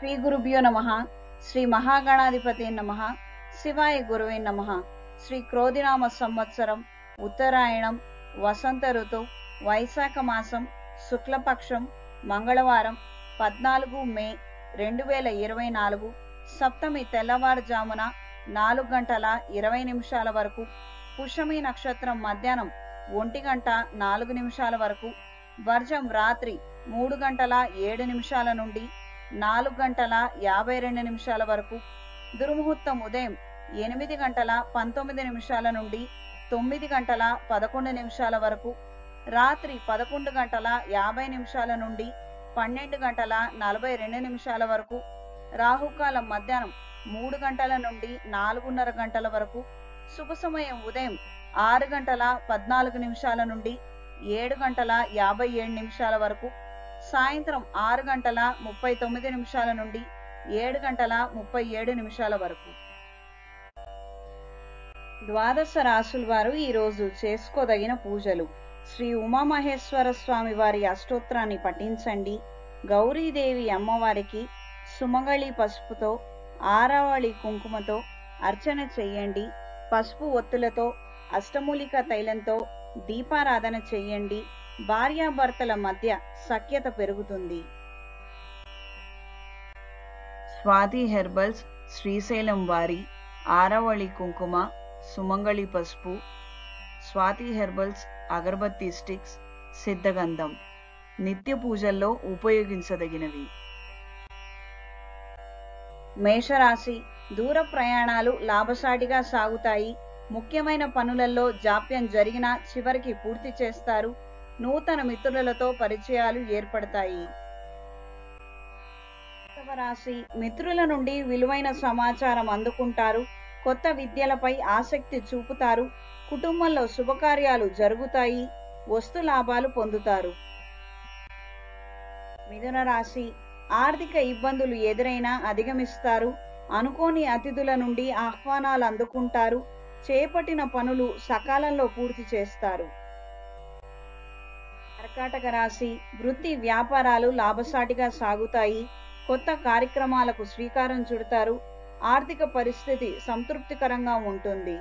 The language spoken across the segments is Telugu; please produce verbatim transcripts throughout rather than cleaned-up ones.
శ్రీ గురుభ్యో నమః. శ్రీ మహాగణాధిపతే నమః. శివాయ గురువే నమః. శ్రీ క్రోధినామ సంవత్సరం ఉత్తరాయణం వసంత ఋతువు వైశాఖ మాసం శుక్లపక్షం మంగళవారం పద్నాలుగు మే రెండు వేల ఇరవై నాలుగు సప్తమి తెల్లవారుజామున నాలుగు గంటల ఇరవై నిమిషాల వరకు, పుష్యమి నక్షత్రం మధ్యాహ్నం ఒంటి గంట నాలుగు నిమిషాల వరకు, వర్జం రాత్రి మూడు గంటల ఏడు నిమిషాల నుండి నాలుగు గంటల యాభై రెండు నిమిషాల వరకు, దుర్ముహూర్తం ఉదయం ఎనిమిది గంటల పంతొమ్మిది నిమిషాల నుండి తొమ్మిది గంటల పదకొండు నిమిషాల వరకు, రాత్రి పదకొండు గంటల యాభై నిమిషాల నుండి పన్నెండు గంటల నలభై రెండు నిమిషాల వరకు, రాహుకాలం మధ్యాహ్నం మూడు గంటల నుండి నాలుగున్నర గంటల వరకు, శుభ సమయం ఉదయం ఆరు గంటల పద్నాలుగు నిమిషాల నుండి ఏడు గంటల యాభై ఏడు నిమిషాల వరకు, సాయంత్రం ఆరు గంటల ముప్పై తొమ్మిది నిమిషాల నుండి ఏడు గంటల ముప్పై ఏడు నిమిషాల వరకు. ద్వాదశ రాశుల వారు ఈ రోజు చేసుకోదగిన పూజలు: శ్రీ ఉమామహేశ్వర స్వామి వారి అష్టోత్తరాన్ని పఠించండి. గౌరీదేవి అమ్మవారికి సుమంగళి పసుపుతో ఆరావళి కుంకుమతో అర్చన చెయ్యండి. పసుపు ఒత్తులతో అష్టమూలిక తైలంతో దీపారాధన చెయ్యండి. భార్యాభర్తల మధ్య సఖ్యత పెరుగుతుంది. స్వాతి హెర్బల్స్ శ్రీశైలం వారి ఆరావళి కుంకుమ, సుమంగళి పసుపు, స్వాతి హెర్బల్స్ అగరబత్తి స్టిక్స్, సిద్ధగంధం నిత్య పూజల్లో ఉపయోగించదగినవి. మేషరాశి: దూర ప్రయాణాలు లాభసాటిగా సాగుతాయి. ముఖ్యమైన పనులలో జాప్యం జరిగినా చివరికి పూర్తి చేస్తారు. నూతన మిత్రులతో పరిచయాలు ఏర్పడతాయి. రాశి: మిత్రుల నుండి విలువైన సమాచారం అందుకుంటారు. కొత్త విద్యలపై ఆసక్తి చూపుతారు. కుటుంబంలో శుభకార్యాలు జరుగుతాయి. వస్తు లాభాలు పొందుతారు. మిథున రాశి: ఆర్థిక ఇబ్బందులు ఎదురైనా అధిగమిస్తారు. అనుకోని అతిథుల నుండి ఆహ్వానాలు అందుకుంటారు. చేపట్టిన పనులు సకాలంలో పూర్తి చేస్తారు. కర్కాటక రాశి: వృత్తి వ్యాపారాలు లాభసాటిగా సాగుతాయి. కొత్త కార్యక్రమాలకు శ్రీకారం చుడతారు. ఆర్థిక పరిస్థితి సంతృప్తికరంగా ఉంటుంది.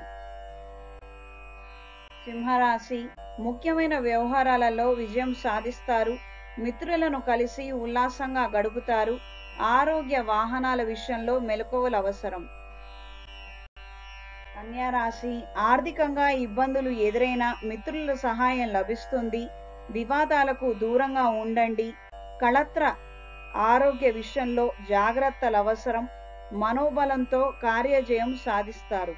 సింహరాశి: ముఖ్యమైన వ్యవహారాలలో విజయం సాధిస్తారు. మిత్రులను కలిసి ఉల్లాసంగా గడుపుతారు. ఆరోగ్య వాహనాల విషయంలో మెలకువలు అవసరం. కన్యా రాశి: ఆర్థికంగా ఇబ్బందులు ఎదురైనా మిత్రుల సహాయం లభిస్తుంది. వివాదాలకు దూరంగా ఉండండి. కళత్ర ఆరోగ్య విషయంలో జాగ్రత్తలు అవసరం. మనోబలంతో కార్యజయం సాధిస్తారు.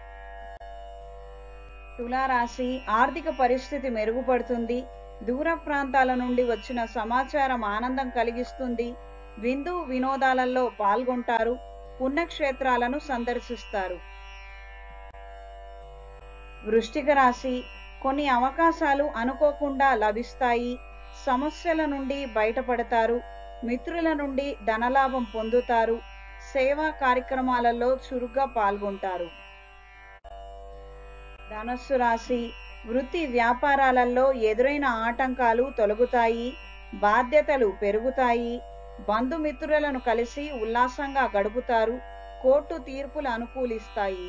తులారాశి: ఆర్థిక పరిస్థితి మెరుగుపడుతుంది. దూర ప్రాంతాల నుండి వచ్చిన సమాచారం ఆనందం కలిగిస్తుంది. విందు వినోదాలలో పాల్గొంటారు. పుణ్యక్షేత్రాలను సందర్శిస్తారు. వృశ్చిక రాశి: కొన్ని అవకాశాలు అనుకోకుండా లభిస్తాయి. సమస్యల నుండి బయటపడతారు. మిత్రుల నుండి ధనలాభం పొందుతారు. సేవా కార్యక్రమాలలో చురుగ్గా పాల్గొంటారు. ధనస్సు రాశి: వృత్తి వ్యాపారాలలో ఎదురైన ఆటంకాలు తొలగుతాయి. బాధ్యతలు పెరుగుతాయి. బంధుమిత్రులను కలిసి ఉల్లాసంగా గడుపుతారు. కోర్టు తీర్పులు అనుకూలిస్తాయి.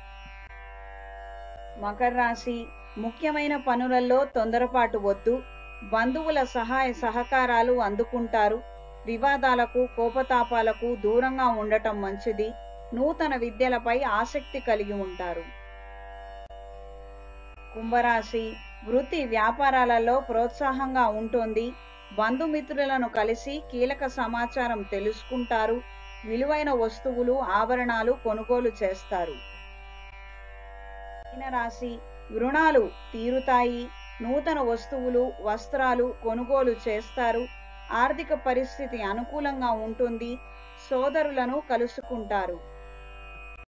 మకర రాశి: ముఖ్యమైన పనులలో తొందరపాటు వద్దు. బంధువుల సహాయ సహకారాలు అందుకుంటారు. వివాదాలకు కోపతాపాలకు దూరంగా ఉండటం మంచిది. నూతన విద్యలపై ఆసక్తి కలిగి ఉంటారు. కుంభరాశి: వృత్తి వ్యాపారాలలో ప్రోత్సాహంగా ఉంటుంది. బంధుమిత్రులను కలిసి కీలక సమాచారం తెలుసుకుంటారు. విలువైన వస్తువులు ఆభరణాలు కొనుగోలు చేస్తారు. మీన రాశి: రుణాలు తీరుతాయి. నూతన వస్తువులు వస్త్రాలు కొనుగోలు చేస్తారు. ఆర్థిక పరిస్థితి అనుకూలంగా ఉంటుంది. సోదరులను కలుసుకుంటారు.